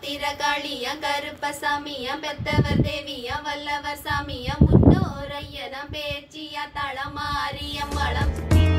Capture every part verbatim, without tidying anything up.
तीर कालिया कर पसामिया बेतवर देविया वल्लवर सामिया मुन्नोरय्यन पेचिया तळ मारियम्मळम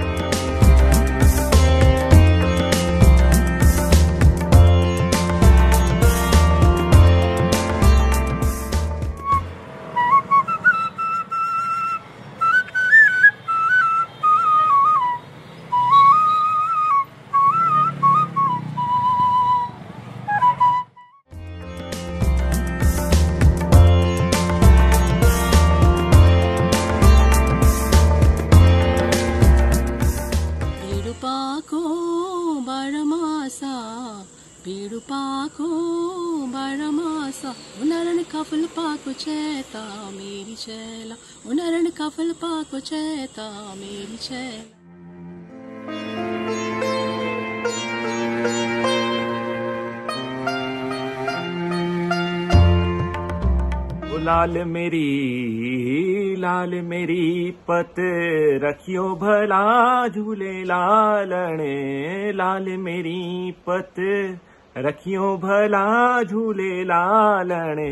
Pidupaku baramasa, pidupaku baramasa. Unaran kafal paku cheta, meri chela. Unaran kafal paku cheta, meri chela. लाल मेरी लाल मेरी पत रखियो भला झूले लालने लाल मेरी पत रखियो भला झूले लालने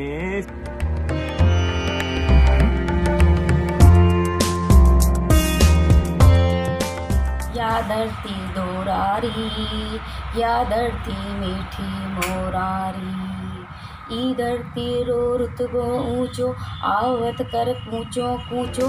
या धरती दोरारी या धरती मीठी मोरारी ई धरती रो रुतबो ऊंचो आवत कर कूचो कूचो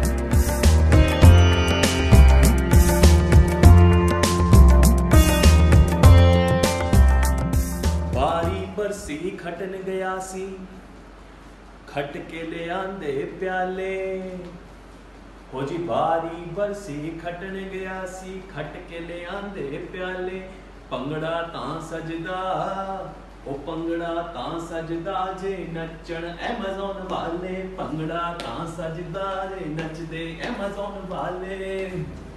बारी बरसी खटन गया सी खट के ले आंदे प्याले हो जी बारी बरसी खटन गया सी खट के ले आंदे प्याले पंगड़ा तां सजदा ओ पंगड़ा तां सजदा जे नचण एमेज़ॉन वाले पंगड़ा तां सजदा जे नचदे एमेज़ॉन वाले।